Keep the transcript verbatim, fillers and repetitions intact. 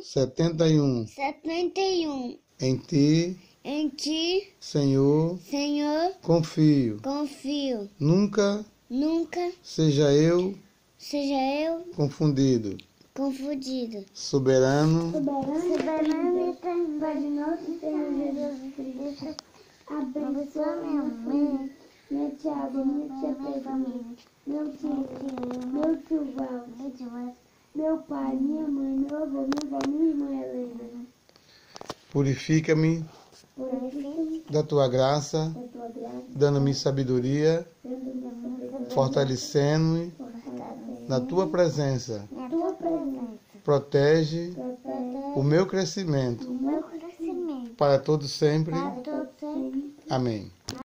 setenta e um. setenta e um. Em ti, Em ti, Senhor, Senhor, confio. confio. Nunca Nunca seja eu seja eu confundido. confundido. Soberano, Soberano e Pai nosso Senhor Jesus Cristo, abençoa minha mãe, minha tia Alba, minha tia Pedro, meu tio, meu tio Valdo, meu pai, minha mãe, meu avô, minha avó, minha irmã Helena. purifica-me Purifica-me da tua graça, da tua graça, dando-me sabedoria, dando-me fortalecendo-me fortalecimento na tua presença. na tua presença. Protege Protege o meu crescimento o meu crescimento para todo sempre. para todos sempre. Amém.